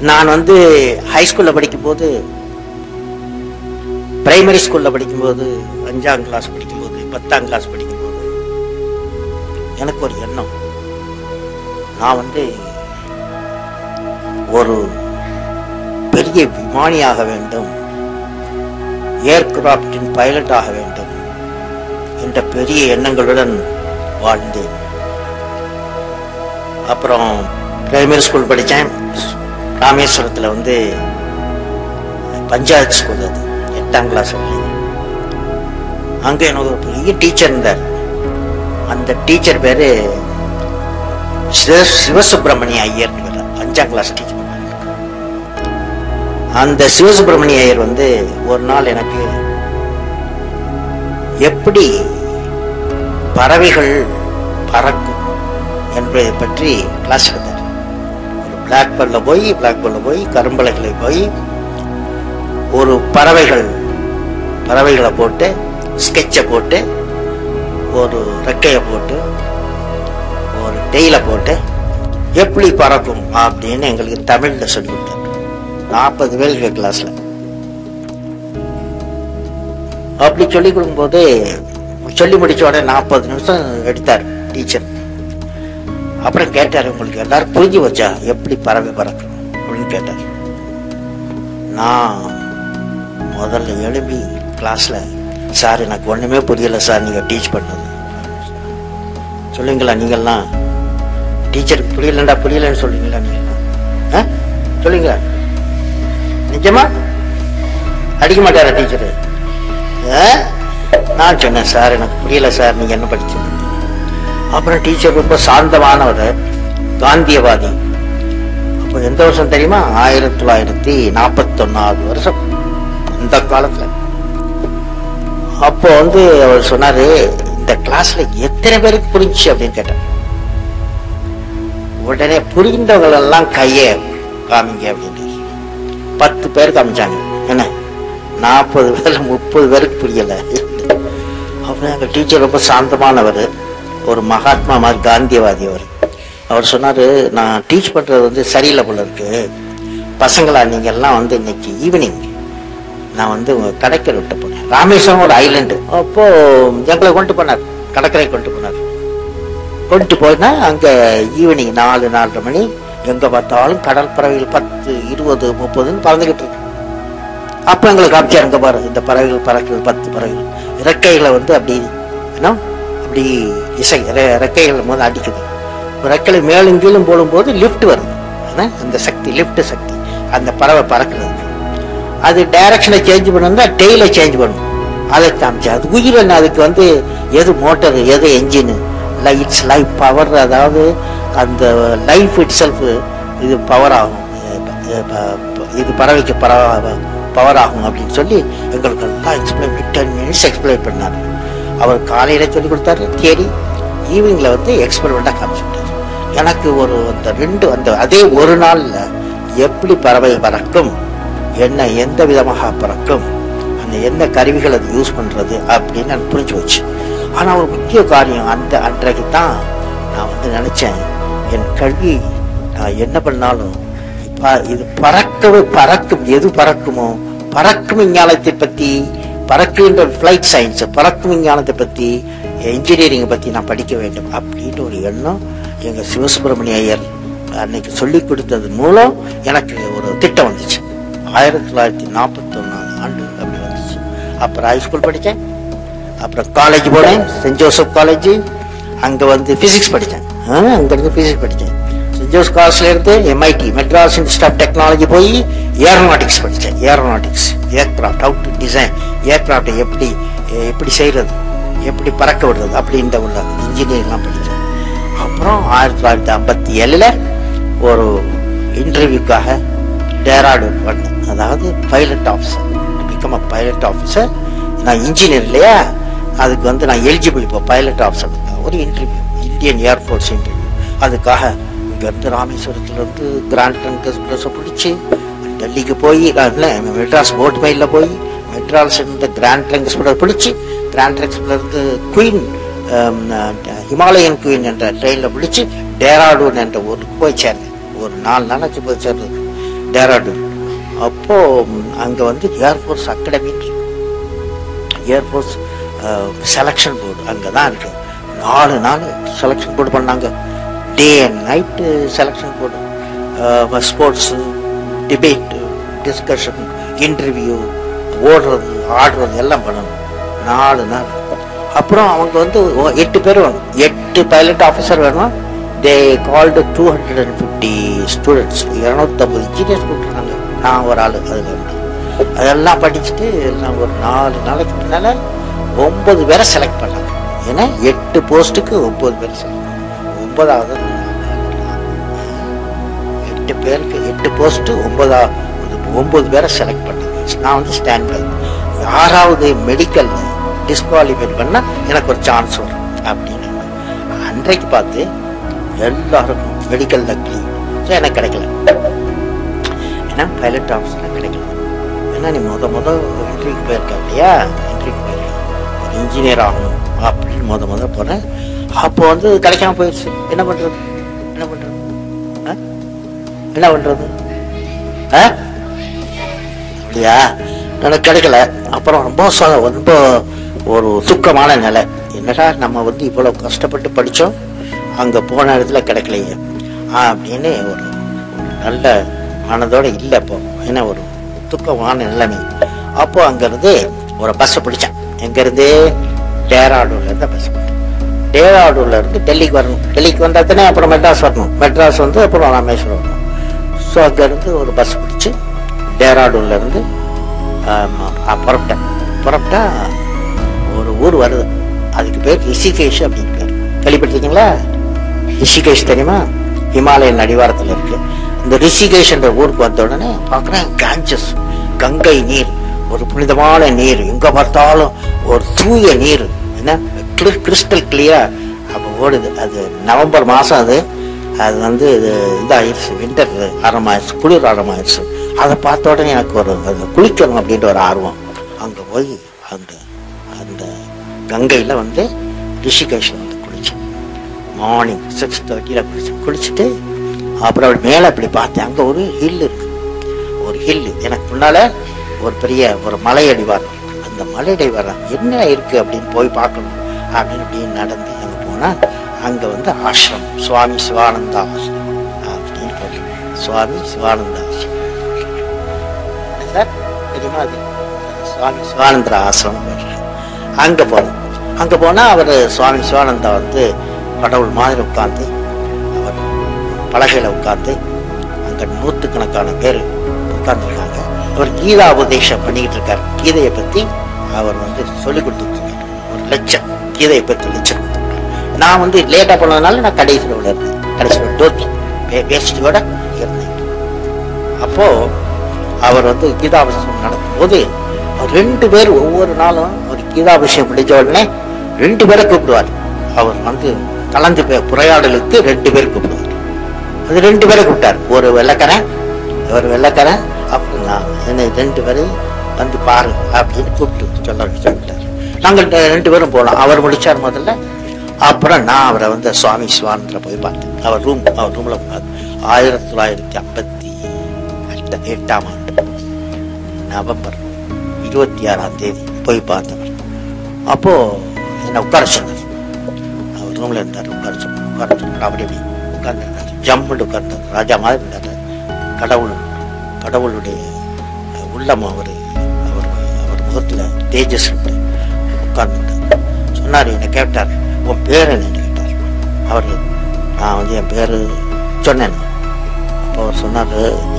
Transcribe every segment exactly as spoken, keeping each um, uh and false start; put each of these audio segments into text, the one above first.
நான் வந்து ஹை ஸ்கூல்ல படிக்கும்போது, பிரைமரி ஸ்கூல்ல படிக்கும்போது, அஞ்சாம் கிளாஸ் படிக்கும்போது, பத்தாம் கிளாஸ் படிக்கும்போது எனக்கு ஒரு எண்ணம், நான் வந்து ஒரு பெரிய விமானியாக வேண்டும், ஏர்கிராப்டின் பைலட் ஆக வேண்டும் என்ற பெரிய எண்ணங்களுடன் வாழ்ந்தேன். அப்புறம் பிரைமரி ஸ்கூல் படித்தேன். ராமேஸ்வரத்தில் வந்து பஞ்சாயத்து ஸ்கூல், அது எட்டாம் கிளாஸ். அங்கே எனக்கு ஒரு பெரிய டீச்சர் இருந்தார். அந்த டீச்சர் பேரு சிவசுப்பிரமணிய ஐயர். அஞ்சாம் கிளாஸ் டீச்சர். அந்த சிவசுப்பிரமணிய ஐயர் வந்து ஒரு நாள் எனக்கு எப்படி பறவைகள் பறக்கும் என்பதை பற்றி கிளாஸ் எடுத்தார். ஒரு பிளாக் போர்ட்ல போய் பிளாக் போர்ட்ல போய் கரும்பலகைகளை போய் ஒரு பறவைகள் பறவைகளை போட்டு ஸ்கெட்சை போட்டு ஒரு ரெக்கையை போட்டு ஒரு டெய்ல போட்டு எப்படி பறக்கும் அப்படின்னு எங்களுக்கு தமிழ்ல சொல்லி கொடுத்தார். நாற்பது பேர் கிளாஸ்ல. அப்படி சொல்லி கொடுக்கும்போது சொல்லி முடிச்ச உடனே நாற்பது நிமிஷம் எடுத்தார் டீச்சர். அப்புறம் கேட்டார், உங்களுக்கு எல்லாரும் புரிஞ்சு வச்சா எப்படி பறவை பறக்கும் அப்படின்னு கேட்டார். நான் முதல்ல எழுப்பி கிளாஸ்ல, சார் எனக்கு ஒண்ணுமே புரியல சார், நீங்க டீச் பண்ணது சொல்லுங்களா, நீங்கள்லாம் டீச்சருக்கு புரியலண்டா புரியலன்னு சொல்றீங்களா, நீங்க சொல்லுங்களா, நிஜமா அடிக்க மாட்டாரா டீச்சரு? நான் சொன்னேன், சார் எனக்கு புரியல சார், நீங்க என்ன படிச்சு. அப்புறம் டீச்சர் ரொம்ப சாந்தமானவர், காந்தியவாதி. அப்போ எந்த வருஷம் தெரியுமா? ஆயிரத்தி தொள்ளாயிரத்தி நாற்பத்தி ஒன்னாவது வருஷம், இந்த காலத்துல. அப்போ வந்து அவர் சொன்னாரு, இந்த கிளாஸ்ல எத்தனை பேருக்கு புரிஞ்சு அப்படின்னு கேட்டார். உடனே புரிந்தவங்க எல்லாம் கைய காமிங்க அப்படின்னு பத்து பேர் காமிச்சாங்க. என்ன நாற்பது பேர் முப்பது பேருக்கு புரியல. அப்புறம் எங்க டீச்சர் ரொம்ப சாந்தமானவர், ஒரு மகாத்மா மாதிரி காந்தியவாதி அவர். அவர் சொன்னாரு, நான் டீச் பண்றது வந்து சரியில்லை போல இருக்கு, பசங்களா நீங்க எல்லாம் வந்து இன்னைக்கு ஈவினிங் நான் வந்து உங்க கடற்கரை விட்டு போனேன். ராமேஸ்வரம் ஒரு ஐலண்டு. அப்போ எங்களை கொண்டு போனார், கடற்கரை கொண்டு போனார். கொண்டு போனா அங்க ஈவினிங் நாலு நாலரை மணி எங்க பார்த்தாலும் கடல் பறவைகள் பத்து இருபது முப்பதுன்னு பறந்துகிட்டு இருக்கு. அப்ப எங்களை காமிச்சார், எங்க பாரு இந்த பறவைகள் பறக்குது, பத்து பறவைகள் இறக்கைகளை வந்து அப்படி என்ன அப்படி இசை ரெக்கைகள் போது அடிக்குது. ரெக்கைகளை மேலும் கீழும் போடும்போது லிப்ட் வருது, அந்த சக்தி லிப்ட் சக்தி அந்த பறவை பறக்குறது. அது டைரக்ஷனை சேஞ்ச் பண்ணா டெய்ல சேஞ்ச் பண்ணும். அதை காமிச்சு அது உயிர் என்ன, அதுக்கு வந்து எது மோட்டர் எது என்ஜின், இட்ஸ் லைஃப் பவர், அதாவது அந்த லைஃப் இட் செல்ஃப் இது பவர் ஆகும், இது பறவைக்கு பவர் ஆகும் அப்படின்னு சொல்லி எங்களுக்கு எல்லாம் எக்ஸ்பிளைன் டென் மினிட்ஸ் எக்ஸ்பிளைன் பண்ணாரு. அவர் காலையில சொல்லி கொடுத்தாரு தியரி, ஈவினிங்ல வந்து எக்ஸ்பெரிமெண்டா காமிச்சுட்டாரு. எனக்கு ஒரு அந்த ரெண்டு அந்த அதே ஒரு நாள்ல எப்படி பறவை பறக்கும், என்ன எந்த விதமாக பறக்கும், அந்த எந்த கருவிகள் அது யூஸ் பண்றது அப்படின்னு எனக்கு புரிஞ்சு வச்சு. ஆனா ஒரு முக்கிய காரியம், அந்த அன்றைக்கு தான் நான் வந்து நினைச்சேன், என் கல்வி நான் என்ன பண்ணாலும் இது பறக்கவே பறக்கும், எது பறக்குமோ பறக்கும் விஞ்ஞானத்தை பத்தி, பறக்குகின்ற பிளைட் சயின்ஸ், பறக்கும் விஞ்ஞானத்தை பத்தி, இன்ஜினியரிங்கை பத்தி நான் படிக்க வேண்டும் அப்படின்னு ஒரு எண்ணம் எங்க சிவசுப்பிரமணிய ஐயர் அன்னைக்கு சொல்லி கொடுத்தது மூலம் எனக்கு ஒரு திட்டம் வந்துச்சு. ஆயிரத்தி தொள்ளாயிரத்தி நாற்பத்தி ஒன்னாம் ஆண்டு அப்படி வந்துச்சு. அப்புறம் ஹைஸ்கூல் படித்தேன், அப்புறம் காலேஜ் போனேன், சென்ட் ஜோசப் காலேஜ். அங்க வந்து பிசிக்ஸ் படித்தேன், அங்க இருந்து பிசிக்ஸ் படித்தேன். சென்ட் ஜோசப் காலேஜ்ல இருந்து MIT Madras institute of technology போய் ஏரோநாட்டிக்ஸ் படித்தேன். Aeronautics aircraft, how to design ஏர்கிராஃப்டை எப்படி எப்படி செய்யறது, எப்படி பறக்க விடுறது அப்படின்ற உள்ள இன்ஜினியரிங்லாம் படித்தேன். அப்புறம் ஆயிரத்தி தொள்ளாயிரத்தி ஐம்பத்தி ஏழுல ஒரு இன்டர்வியூக்காக டேராடூன் பண்ணேன், அதாவது pilot officer, become a pilot officer. நான் இன்ஜினியர் இல்லையா, அதுக்கு வந்து நான் எலிஜிபிள் இப்போ பைலட் ஆஃபீஸர். ஒரு இன்டர்வியூ, இந்தியன் ஏர்ஃபோர்ஸ் இன்டர்வியூ. அதுக்காக இங்கேருந்து ராமேஸ்வரத்துலேருந்து கிராண்ட் ட்ரங்க் எக்ஸ்பிரஸை பிடிச்சி டெல்லிக்கு போய், மெட்ராஸ் போட் மெயிலில் போய் மெட்ராஸ் இருந்து கிராண்ட் ட்ரங்க் எக்ஸ்பிரஸ் பிடிச்சி, grand trunk express queen Himalayan queen என்ற ட்ரெயினில் பிடிச்சி டேராடூன் என்ற ஊருக்கு போய் சேர்ந்தேன். ஒரு நாலு நாளைக்கு போய் சேர்ந்தது. டேராடூன். அப்போ அங்க வந்து air force academy, air force selection board அங்கதான் இருக்கு. நாலு நாள் செலக்ஷன் போர்டு பண்ணாங்க. Day and night selection board. Sports, debate, discussion, interview, ஓடுறது, ஆடுறது எல்லாம் பண்ணணும். நாலு நாள். அப்புறம் அவங்க வந்து எட்டு பேர் வேணும், எட்டு பைலட் ஆஃபீஸர் வேணும். They called two hundred and fifty students, இரநூத்தம்பது இன்ஜினியர்ஸ் கொடுத்துருந்தாங்க. நான் ஒரு ஆள் அதில் இருந்து அதெல்லாம் படிச்சுட்டு எல்லாம் ஒரு நாலு நாளைக்கு பின்னால ஒன்பது பேரை செலக்ட் பண்ணாங்க. ஏன்னா எட்டு போஸ்ட்டுக்கு ஒன்பது பேர் செலக்ட் பண்ணாங்க. ஒன்பதாவது எட்டு பேருக்கு எட்டு போஸ்ட்டு ஒன்பதாவது ஒன்பது பேரை செலக்ட் பண்ணாங்க. நான் வந்து ஸ்டாண்ட் பை. யாராவது மெடிக்கல் டிஸ்குவாலிஃபை பண்ணா எனக்கு ஒரு சான்ஸ் வரும் அப்படின்னு அன்றைக்கு பார்த்து எல்லாருக்கும் மெடிக்கல் லக்லி எனக்கு கிடைக்கல. ஏன்னா பைலட் ஆஃபீஸர்லாம் கிடைக்கல. ஏன்னா நீ முத முத இன்டர்வியூக்கு போயிருக்க இல்லையா, இன்டர்வியூக்கு போயிருக்க ஒரு இன்ஜினியர் ஆகணும் அப்படின்னு முத முத போனேன். அப்போ வந்து கிடைக்காம போயிடுச்சு. என்ன பண்றது என்ன பண்றது என்ன பண்றது அப்படியா, எனக்கு கிடைக்கல. அப்புறம் ரொம்ப ரொம்ப ஒரு துக்கமான நிலை. என்னடா நம்ம வந்து இவ்வளவு கஷ்டப்பட்டு படிச்சோம், அங்க போன இடத்துல கிடைக்கலையே அப்படின்னு ஒரு நல்ல மனதோட இல்லை. அப்போ என்ன ஒரு துக்கமான நிலைமை. அப்போ அங்கிருந்து ஒரு பஸ் பிடிச்சேன். எங்க இருந்து? டேராடூன்ல இருந்து பஸ் பிடிச்சேன். டேராடூன்ல இருந்து டெல்லிக்கு வரணும். டெல்லிக்கு வந்தாத்தானே அப்புறம் மெட்ராஸ் வரணும். மெட்ராஸ் வந்து அப்புறம் ராமேஸ்வரம் வரணும். ஸோ அங்கிருந்து ஒரு பஸ் பிடிச்சி டேராடூன்ல இருந்து புறப்பட்டேன். புறப்பட்டா ஒரு ஊர் வருது, அதுக்கு பேர் ரிஷிகேஷ் அப்படின்னு பேர். கேள்விப்பட்டிருக்கீங்களா? ரிஷிகேஷ் தெரியுமா? ஹிமாலயன் அடிவாரத்தில் இருக்கு. இந்த ரிஷிகேஷ் என்ற ஊருக்கு வந்த உடனே பார்க்குறேன் காஞ்சஸ், கங்கை நீர், ஒரு புனிதமான நீர், எங்க பார்த்தாலும் ஒரு தூய நீர், என்ன கிறிஸ்டல் கிளியரா அப்போ ஓடுது. அது நவம்பர் மாசம். அது அது வந்து இதாகிடுச்சு, வின்டர் ஆரம்பமாயிடுச்சு, குளிர் ஆரம்பமாயிடுச்சு. அதை பார்த்த உடனே எனக்கு ஒரு அது குளிக்கணும் அப்படின்ற ஒரு ஆர்வம். அங்கே போய் அந்த அந்த கங்கையில் வந்து ரிஷிகேஷில் வந்து குளிச்சேன். Morning six தேர்ட்டியில் குளிச்சேன். குளிச்சுட்டு அப்புறம் அப்படி மேலே அப்படி பார்த்தேன். அங்கே ஒரு ஹில் இருக்கு. ஒரு ஹில் எனக்கு முன்னால ஒரு பெரிய ஒரு மலையடிவாரம். அந்த மலையடிவாரம் என்ன இருக்கு அப்படின்னு போய் பார்க்கணும் அப்படின்னு அப்படின்னு நடந்து அங்கே போனால் அங்கே வந்து ஆசிரம், சுவாமி சிவானந்தா ஆசிரம் அப்படின்னு போட்டு, சுவாமி சிவானந்தா ஆசிரம் சார் தெரியுமா? அது சுவாமி சிவானந்தா ஆசிரம். அங்கே போனோம். அங்கே போனால் அவர் சுவாமி சிவானந்தா வந்து கடவுள் மாதிரி உட்கார்ந்து அவர் பலகையில் உட்கார்ந்து அங்கே நூற்றுக்கணக்கான பேர் உட்கார்ந்துருக்காங்க. அவர் கீதா உபதேசம் பண்ணிக்கிட்டு இருக்காரு. கீதையை பற்றி அவர் வந்து சொல்லிக் கொடுத்துட்டு இருக்காரு. ஒரு லட்சம் கீதையை பற்றி லட்சம். நான் வந்து லேட்டாக போனதுனால நான் கடைசியில் விட இருந்தேன். கடைசியில் தோத்தி பேசிட்டோட இருந்தேன். அப்போ அவர் வந்து கீதாபிஷேகம் நடக்கும் போது ரெண்டு பேர் ஒவ்வொரு நாளும் ஒரு கீதாபிஷேகம் முடிஞ்ச உடனே ரெண்டு பேரை கூப்பிடுவார். அவர் வந்து கலந்து உரையாடலுக்கு ரெண்டு பேர் கூப்பிடுவார். அது ரெண்டு பேரை கூப்பிட்டார். ஒரு வெள்ளக்காரன், ஒரு வெள்ளக்காரன், அப்புறம் நான் என்ன ரெண்டு பேரும் வந்து பாரு அப்படின்னு கூப்பிட்டு சொல்ல சொல்லிட்டார். நாங்கள் ரெண்டு பேரும் போனோம். அவர் முடிச்சார் முதல்ல. அப்புறம் நான் அவரை வந்து சுவாமி சிவானந்தில் போய் பார்த்தேன். அவர் ரூம் அவர் ரூம்ல ஆயிரத்தி தொள்ளாயிரத்தி ஐம்பத்தி எட்டு எட்டாம் ஆண்டு நவம்பர் இருபத்தி ஆறாம் தேதி போய் பார்த்தவர். அப்போ என்னை உட்கார சொன்னார். அவர் ரூம்ல இருந்தார். உட்கார சொன்னார். உட்கார சொன்னார். அப்படி அப்படி உட்கார்ந்து ஜம்முன்னு உட்கார்ந்தார். ராஜா மாதிரி இருந்தார். கடவுள் கடவுளுடைய உள்ளம் அவர் அவர் அவர் முகத்துல தேஜஸ் உட்கார்ந்துட்டார். சொன்னார். என்னை கேட்டார், உன் பேர் என்னன்னு கேட்டார். அவர் நான் வந்து என் பேரு சொன்னேன். அப்போ அவர் சொன்னார், நீ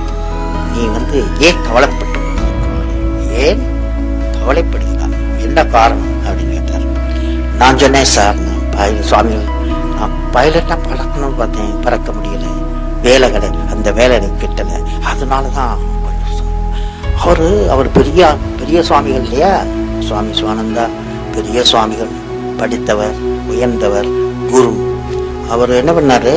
நீ வந்து ஏன் கவலைப்பட்டு ஏன் கவலைப்படுகிறார், என்ன காரணம் அப்படின்னு கேட்டார். நான் சொன்னேன், சார் நான் பைலட் சுவாமிகள் நான் பைலட்டா பறக்கணும்னு பார்த்தேன், பறக்க முடியல, வேலை கிடையாது, அந்த வேலை எனக்கு கிட்டல, அதனாலதான். அவரு அவர் பெரிய பெரிய சுவாமிகள் இல்லையா, சுவாமி சிவானந்தா பெரிய சுவாமிகள், படித்தவர், உயர்ந்தவர், குரு. அவர் என்ன பண்ணாரு,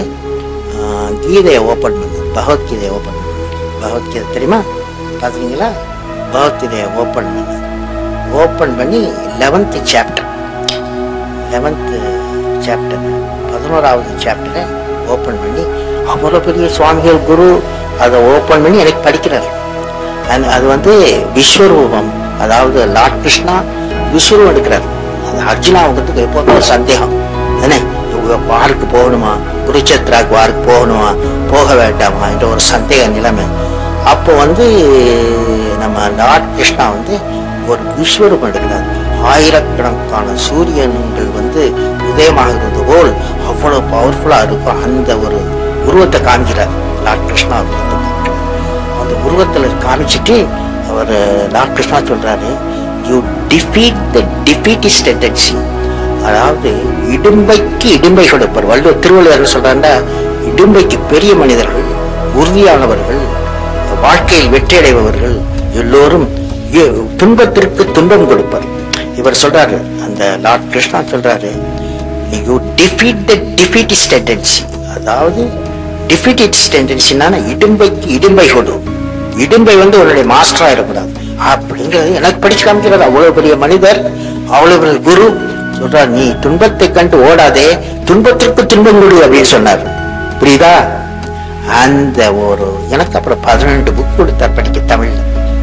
கீதையை ஓப்பன் பண்ணார். பகவத்கீதையை ஓப்பன் பண்ணார். பகவத்கீதை தெரியுமா, பார்த்துருக்கீங்களா? பகவத்கீதையை ஓப்பன் பண்ணார். ஓப்பன் பண்ணி லெவன்த்து சாப்டர் லெவன்த்து சாப்டர் பதினோராவது சாப்டரை ஓப்பன் பண்ணி அவ்வளோ பெரிய சுவாமிகள் குரு அதை ஓபன் பண்ணி எனக்கு படிக்கிறார். அது வந்து விஸ்வரூபம், அதாவது லார்ட் கிருஷ்ணா விஸ்வரூபம் எடுக்கிறார். அது அர்ஜுனாவுக்கு எப்போதும் ஒரு சந்தேகம், என்ன வாருக்கு போகணுமா, குருச்சேத்ராக்கு வாருக்கு போகணுமா போக வேண்டாமா என்ற ஒரு சந்தேக நிலைமை. அப்போ வந்து நம்ம லார்ட் கிருஷ்ணா வந்து ஒரு விஸ்வரூபம் எடுக்கிறார். ஆயிரக்கணக்கான சூரியன்கள் வந்து உதயமாகிறது போல் அவ்வளவு பவர்ஃபுல்லா இருக்கும் அந்த ஒரு உருவத்தை காமிக்கிறார் லார்ட் கிருஷ்ணா. அந்த உருவத்துல காமிச்சிட்டு அவர் லார்ட் கிருஷ்ணா சொல்றாரு, you defeat the defeatist tendency, அதாவது இடும்பைக்கு இடும்பை கொடுப்பார். வள்ளுவர் திருவள்ளுவர் சொல்றாருன்னா, இடும்பைக்கு பெரிய மனிதர்கள், உறுதியானவர்கள், வாழ்க்கையில் வெற்றியடைபவர்கள் எல்லோரும் துன்பத்திற்கு துன்பம் கொடுப்பார். இவர் சொல்றாரு, அந்த லார்ட் கிருஷ்ணா சொல்றாரு, you defeat the defeatist tendency, அதாவது டிஃபீட்டிஸ்ட் டெண்டன்சினா இடும்பைக்கு இடும்பை கொடு, இடும்பை வந்து உன்னுடைய மாஸ்டரா இருக்கக்கூடாது அப்படிங்கிறது எனக்கு படிச்சு காமிக்கிறது. அவ்வளவு பெரிய மனிதர், அவ்வளவு பெரிய குரு சொல்றார், நீ துன்பத்தை கண்டு ஓடாதே, துன்பத்திற்கு துன்பம் கொடு அப்படின்னு சொன்னார். புரியுதா? அந்த ஒரு எனக்கு அப்புறம் பதினெண்டு புக் கொடுத்தார் படிக்க தமிழ்ல.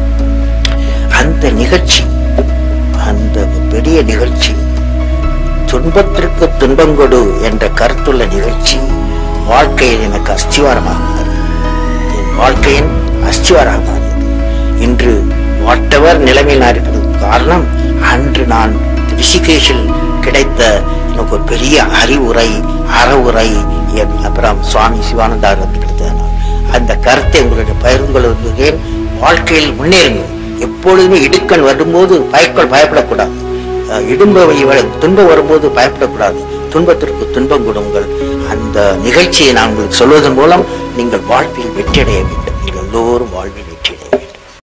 அந்த நிகழ்ச்சி, அந்த பெரிய நிகழ்ச்சி, துன்பத்திற்கு துன்பம் கொடு என்ற கருத்துள்ள நிகழ்ச்சி வாழ்க்கையில் எனக்கு அஸ்திவாரமாக என் வாழ்க்கையின் அஸ்திவாரமாக இன்று வாட்டவர் நிலைமையில் நான் இருக்கிறது காரணம், அன்று நான் ரிஷிகேஷில் கிடைத்த எனக்கு ஒரு பெரிய அறிவுரை, அறவுரை, அப்புறம் சுவாமி சிவானந்தார் கிடைத்தது. அந்த கருத்தை உங்களுடைய பகிர்ந்து கொள்கிறேன். வாழ்க்கையில் முன்னேறுங்கள். எப்பொழுதுமே இடுக்கண் வரும்போது பயக்கொள் பயப்படக்கூடாது. இடும்ப துன்பம் வரும்போது பயப்படக்கூடாது. துன்பத்திற்கு துன்பம் கொடுங்கள். அந்த நிகழ்ச்சியை நான் உங்களுக்கு சொல்வதன் மூலம் நீங்கள் வாழ்க்கையில் வெற்றியடைய வேண்டும். நீங்கள் எல்லோரும் வாழ்வில்